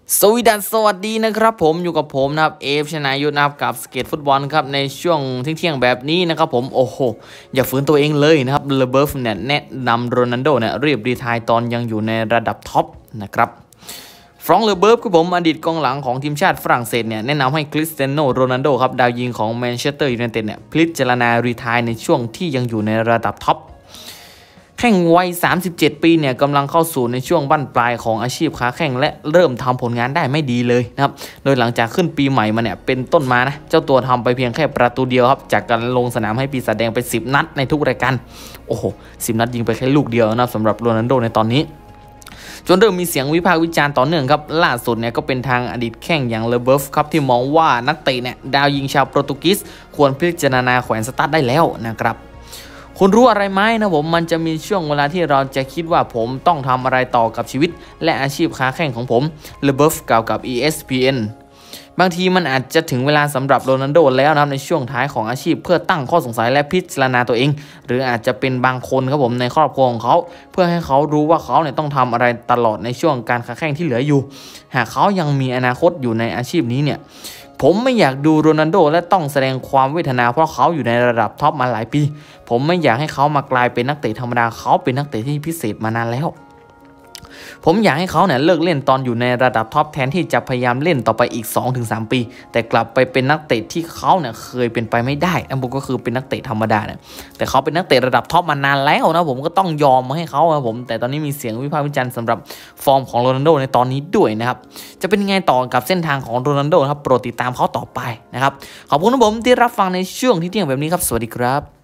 สวัสดีนะครับผมอยู่กับผมนะครับเอฟชนายุทธนะครับกับสเก็ตฟุตบอลครับในช่วงเที่ยงแบบนี้นะครับผมโอ้โหอย่าฝืนตัวเองเลยนะครับเลเบิร์ฟเนี่ยแนะนำโรนัลโดเนี่ยรีบรีไทร์ตอนยังอยู่ในระดับท็อปนะครับฟรองก์เลเบิร์ฟคือผมอดีตกองหลังของทีมชาติฝรั่งเศสเนี่ยแนะนำให้คริสเตียโนโรนัลโดครับดาวยิงของแมนเชสเตอร์ยูไนเต็ดเนี่ยพิจารณารีไทร์ในช่วงที่ยังอยู่ในระดับท็อปแข่งวัย37 ปีเนี่ยกำลังเข้าสู่ในช่วงบั้นปลายของอาชีพค้าแข่งและเริ่มทำผลงานได้ไม่ดีเลยนะครับโดยหลังจากขึ้นปีใหม่มาเนี่ยเป็นต้นมานะเจ้าตัวทำไปเพียงแค่ประตูเดียวครับจากการลงสนามให้ปีศาจแดงไป10 นัดในทุกรายการโอ้โห10 นัดยิงไปแค่ลูกเดียวนะสำหรับโรนัลโดในตอนนี้จนเริ่มมีเสียงวิพากษ์วิจารณ์ต่อเนื่องครับล่าสุดเนี่ยก็เป็นทางอดีตแข้งอย่างเลเบิร์ฟครับที่มองว่านักเตะเนี่ยดาวยิงชาวโปรตุเกสควรพิจารณาแขวนสตาร์ทได้แล้วนะครับคุณรู้อะไรไหมนะผมมันจะมีช่วงเวลาที่เราจะคิดว่าผมต้องทำอะไรต่อกับชีวิตและอาชีพค้าแข่งของผมเลเบิร์ฟกล่าวกับ ESPN บางทีมันอาจจะถึงเวลาสำหรับโรนัลโดแล้วนะครับในช่วงท้ายของอาชีพเพื่อตั้งข้อสงสัยและพิจารณาตัวเองหรืออาจจะเป็นบางคนครับผมในครอบครัวของเขาเพื่อให้เขารู้ว่าเขาเนี่ยต้องทำอะไรตลอดในช่วงการค้าแข่งที่เหลืออยู่หากเขายังมีอนาคตอยู่ในอาชีพนี้เนี่ยผมไม่อยากดูโรนัลโดและต้องแสดงความเวทนาเพราะเขาอยู่ในระดับท็อปมาหลายปีผมไม่อยากให้เขามากลายเป็นนักเตะธรรมดาเขาเป็นนักเตะที่พิเศษมานานแล้วผมอยากให้เขาเนี่ยเลิกเล่นตอนอยู่ในระดับท็อปแทนที่จะพยายามเล่นต่อไปอีก 2-3 ปีแต่กลับไปเป็นนักเตะที่เขาเนี่ยเคยเป็นไปไม่ได้นั่นก็คือเป็นนักเตะธรรมดาเนี่ยแต่เขาเป็นนักเตะระดับท็อปมานานแล้วนะผมก็ต้องยอมให้เขาครับผมแต่ตอนนี้มีเสียงวิพากษ์วิจารณ์สำหรับฟอร์มของโรนัลโดในตอนนี้ด้วยนะครับจะเป็นยังไงต่อกับเส้นทางของโรนัลโดครับโปรดติดตามเขาต่อไปนะครับขอบคุณนะผมที่รับฟังในช่วงที่เที่ยงแบบนี้ครับสวัสดีครับ